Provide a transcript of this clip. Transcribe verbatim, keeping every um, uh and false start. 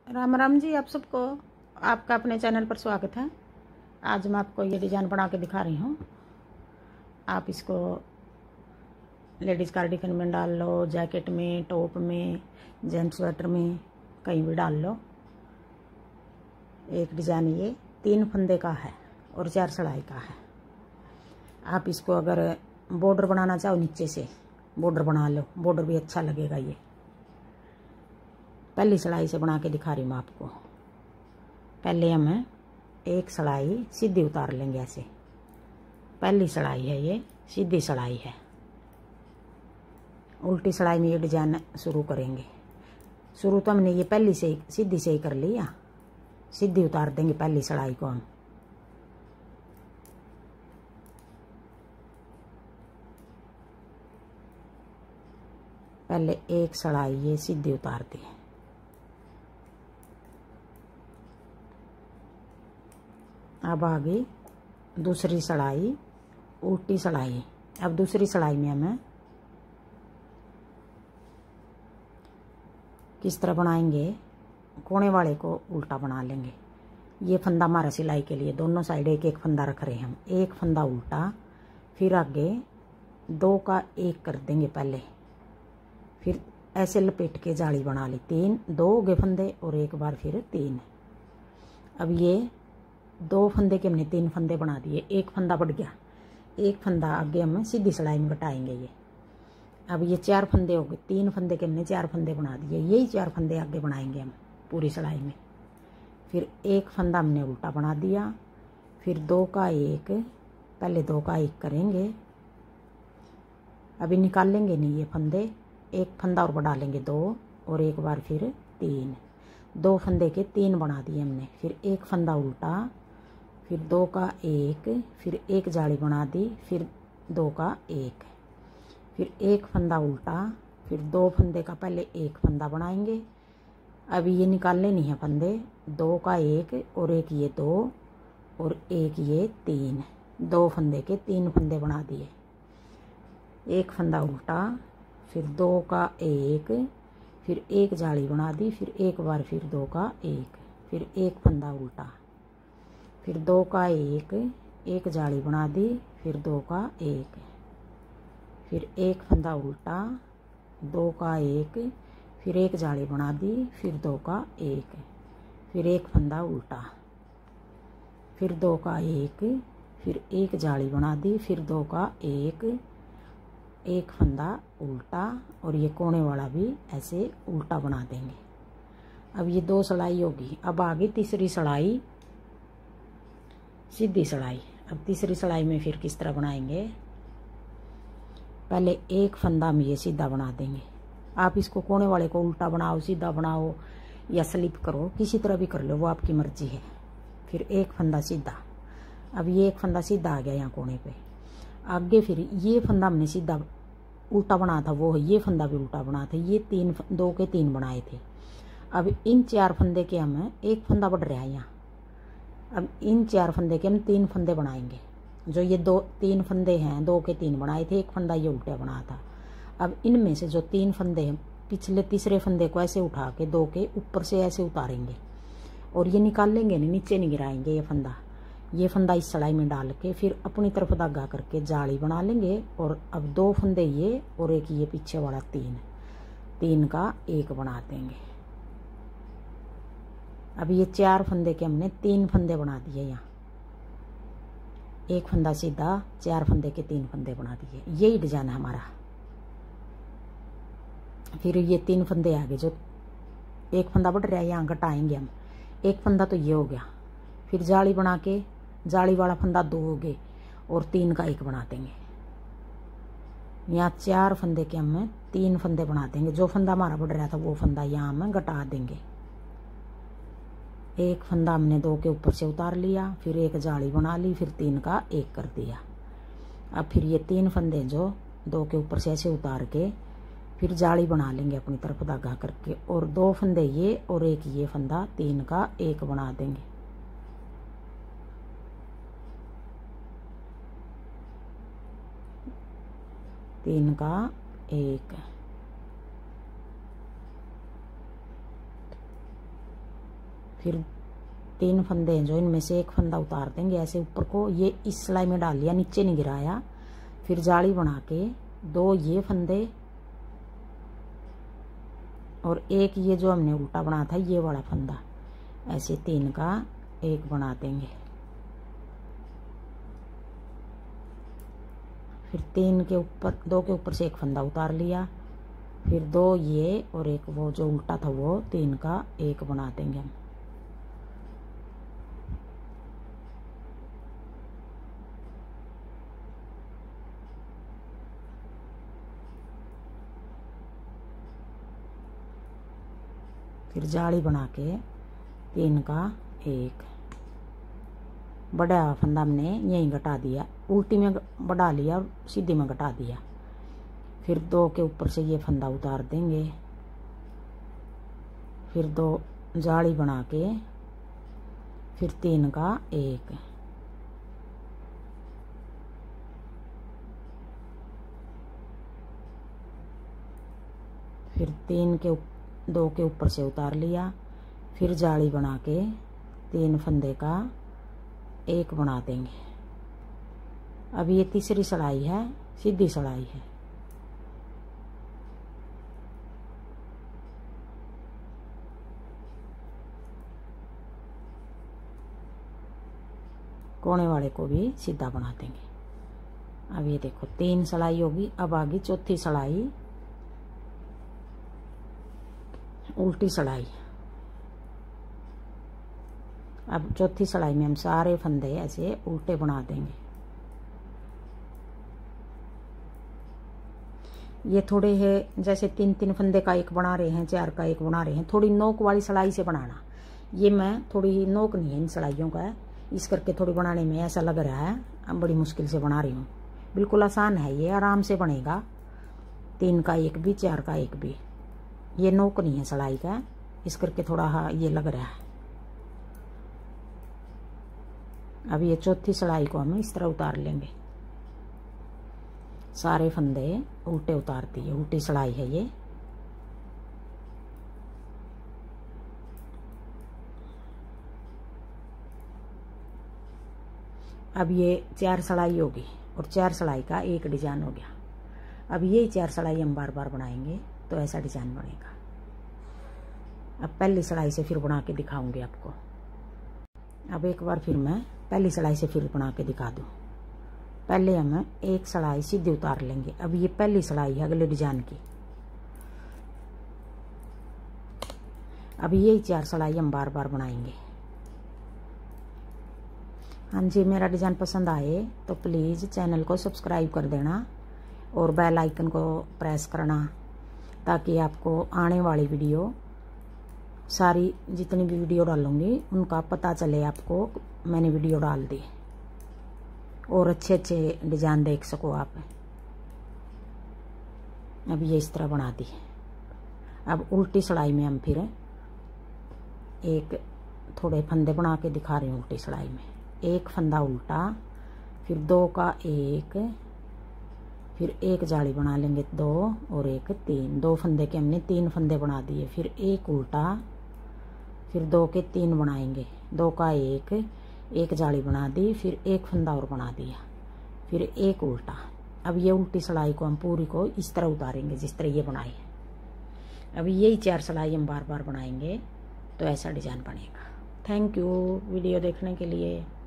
राम राम जी, आप सबको आपका अपने चैनल पर स्वागत है। आज मैं आपको ये डिज़ाइन बना के दिखा रही हूँ। आप इसको लेडीज़ कार्डिगन में डाल लो, जैकेट में, टॉप में, जेंट्स स्वेटर में, कहीं भी डाल लो। एक डिज़ाइन ये तीन फंदे का है और चार सिलाई का है। आप इसको अगर बॉर्डर बनाना चाहो नीचे से बॉर्डर बना लो, बॉर्डर भी अच्छा लगेगा। ये पहली सिलाई से बना के दिखा रही हूँ आपको। पहले हम एक सिलाई सीधी उतार लेंगे ऐसे। पहली सिलाई है, ये सीधी सिलाई है। उल्टी सिलाई में ये डिजाइन शुरू करेंगे। शुरू तो हमने ये पहली से सीधी से ही कर लिया, सीधी उतार देंगे पहली सिलाई को हम। पहले एक सिलाई ये सीधी उतार दी। अब आगे दूसरी सिलाई उल्टी सिलाई। अब दूसरी सिलाई में हमें किस तरह बनाएंगे, कोने वाले को उल्टा बना लेंगे। ये फंदा हमारा सिलाई के लिए, दोनों साइड एक एक फंदा रख रहे हैं हम। एक फंदा उल्टा, फिर आगे दो का एक कर देंगे पहले, फिर ऐसे लपेट के जाली बना ली। तीन, दो हो गए फंदे और एक बार फिर तीन। अब ये दो फंदे के हमने तीन फंदे बना दिए, एक फंदा बढ़ गया। एक फंदा आगे हम सीधी सिलाई में घटाएंगे ये। अब ये चार फंदे हो गए, तीन फंदे के हमने चार फंदे बना दिए। यही चार फंदे आगे बनाएंगे हम पूरी सिलाई में। फिर एक फंदा हमने उल्टा बना दिया, फिर दो का एक, पहले दो का एक करेंगे। अभी निकाल लेंगे नहीं ये फंदे, एक फंदा और बढ़ा लेंगे दो, और एक बार फिर तीन। दो फंदे के तीन बना दिए हमने। फिर एक फंदा उल्टा, फिर दो का एक, फिर एक जाली बना दी, फिर दो का एक, फिर एक फंदा उल्टा, फिर दो फंदे का पहले एक फंदा बनाएंगे। अभी ये निकालने नहीं है फंदे, दो का एक और एक ये दो और एक ये तीन। दो फंदे के तीन फंदे बना दिए। एक फंदा उल्टा, फिर दो का एक, फिर एक जाली बना दी, फिर एक बार फिर दो का एक, फिर एक फंदा उल्टा, फिर दो का एक, एक जाली बना दी, फिर दो का एक, फिर एक फंदा उल्टा, दो का एक, फिर एक जाली बना दी, फिर दो का एक, फिर एक फंदा उल्टा, फिर दो का एक, फिर एक जाली बना दी, फिर दो का एक, एक फंदा उल्टा, और ये कोने वाला भी ऐसे उल्टा बना देंगे। अब ये दो सिलाई होगी। अब आगे तीसरी सिलाई सीधी सिलाई। अब तीसरी सिलाई में फिर किस तरह बनाएंगे, पहले एक फंदा में ये सीधा बना देंगे। आप इसको कोने वाले को उल्टा बनाओ, सीधा बनाओ या स्लिप करो, किसी तरह भी कर लो, वो आपकी मर्जी है। फिर एक फंदा सीधा। अब ये एक फंदा सीधा आ गया यहाँ कोने पे। आगे फिर ये फंदा हमने सीधा उल्टा बना था, वो ये फंदा भी उल्टा बना था। ये तीन, दो के तीन बनाए थे। अब इन चार फंदे के हम एक फंदा बढ़ रहा है यहाँ। अब इन चार फंदे के हम तीन फंदे बनाएंगे। जो ये दो तीन फंदे हैं, दो के तीन बनाए थे, एक फंदा ये उल्टा बना था। अब इनमें से जो तीन फंदे हैं, पिछले तीसरे फंदे को ऐसे उठा के दो के ऊपर से ऐसे उतारेंगे और ये निकाल लेंगे, नहीं नीचे नहीं गिराएंगे ये फंदा। ये फंदा इस सिलाई में डाल के फिर अपनी तरफ धागा करके जाली बना लेंगे। और अब दो फंदे ये और एक ये पीछे वाला तीन, तीन का एक बना देंगे। अब ये चार फंदे के हमने तीन फंदे बना दिए यहाँ। एक फंदा सीधा, चार फंदे के तीन फंदे बना दिए। यही डिजाइन है हमारा। फिर ये तीन फंदे आगे, जो एक फंदा बढ़ रहा है यहाँ घटाएंगे हम। एक फंदा तो ये हो गया, फिर जाली बना के जाली वाला फंदा दो हो गए और तीन का एक बना देंगे। यहाँ चार फंदे के हम तीन फंदे बना देंगे। जो फंदा हमारा बढ़ रहा था वो फंदा यहाँ हम घटा देंगे। एक फंदा हमने दो के ऊपर से उतार लिया, फिर एक जाली बना ली, फिर तीन का एक कर दिया। अब फिर ये तीन फंदे जो दो के ऊपर से ऐसे उतार के फिर जाली बना लेंगे अपनी तरफ धागा करके, और दो फंदे ये और एक ये फंदा, तीन का एक बना देंगे। तीन का एक, फिर तीन फंदे हैं जो इनमें से एक फंदा उतार देंगे ऐसे ऊपर को, ये इस सिलाई में डाल लिया, नीचे नहीं गिराया। फिर जाली बना के दो ये फंदे और एक ये जो हमने उल्टा बना था ये वाला फंदा, ऐसे तीन का एक बना देंगे। फिर तीन के ऊपर, दो के ऊपर से एक फंदा उतार लिया, फिर दो ये और एक वो जो उल्टा था वो तीन का एक बना देंगे हम। फिर जाली बना के तीन का एक, बड़ा फंदा हमने यहीं घटा दिया, उल्टी में बढ़ा लिया और सीधी में घटा दिया। फिर दो के ऊपर से ये फंदा उतार देंगे, फिर दो जाली बना के फिर तीन का एक, फिर तीन के दो के ऊपर से उतार लिया, फिर जाली बना के तीन फंदे का एक बना देंगे। अब ये तीसरी सिलाई है, सीधी सिलाई है। कोने वाले को भी सीधा बना देंगे। अब ये देखो तीन सिलाई होगी। अब आगे चौथी सिलाई, उल्टी सिलाई। अब चौथी सिलाई में हम सारे फंदे ऐसे उल्टे बना देंगे। ये थोड़े है जैसे तीन तीन फंदे का एक बना रहे हैं, चार का एक बना रहे हैं, थोड़ी नोक वाली सिलाई से बनाना। ये मैं थोड़ी नोक नहीं है इन सिलाइयों का, इस करके थोड़ी बनाने में ऐसा लग रहा है अब बड़ी मुश्किल से बना रही हूँ। बिल्कुल आसान है, ये आराम से बनेगा। तीन का एक भी, चार का एक भी। ये नोक नहीं है सिलाई का, इस करके थोड़ा हाँ ये लग रहा है। अब ये चौथी सिलाई को हम इस तरह उतार लेंगे। सारे फंदे उल्टे उतार दिए, उल्टी सिलाई है ये। अब ये चार सिलाई होगी और चार सिलाई का एक डिजाइन हो गया। अब ये चार सिलाई हम बार बार बनाएंगे तो ऐसा डिजाइन बनेगा। अब पहली सिलाई से फिर बना के दिखाऊंगी आपको। अब एक बार फिर मैं पहली सिलाई से फिर बना के दिखा दूं। पहले हम एक सिलाई सीधी उतार लेंगे। अब ये पहली सिलाई है अगले डिजाइन की। अब यही चार सिलाई हम बार बार बनाएंगे। हाँ जी, मेरा डिजाइन पसंद आए तो प्लीज़ चैनल को सब्सक्राइब कर देना और बेल आइकन को प्रेस करना, ताकि आपको आने वाली वीडियो सारी जितनी भी वीडियो डालूंगी उनका पता चले आपको, मैंने वीडियो डाल दी, और अच्छे अच्छे डिजाइन देख सको आप। अब ये इस तरह बना दी। अब उल्टी सिलाई में हम फिर एक थोड़े फंदे बना के दिखा रही हूँ। उल्टी सिलाई में एक फंदा उल्टा, फिर दो का एक, फिर एक जाली बना लेंगे दो और एक तीन। दो फंदे के हमने तीन फंदे बना दिए। फिर एक उल्टा, फिर दो के तीन बनाएंगे, दो का एक, एक जाली बना दी, फिर एक फंदा और बना दिया, फिर एक उल्टा। अब ये उल्टी सिलाई को हम पूरी को इस तरह उतारेंगे जिस तरह ये बनाई है। अब यही चार सिलाई हम बार बार बनाएंगे तो ऐसा डिजाइन बनेगा। थैंक यू वीडियो देखने के लिए।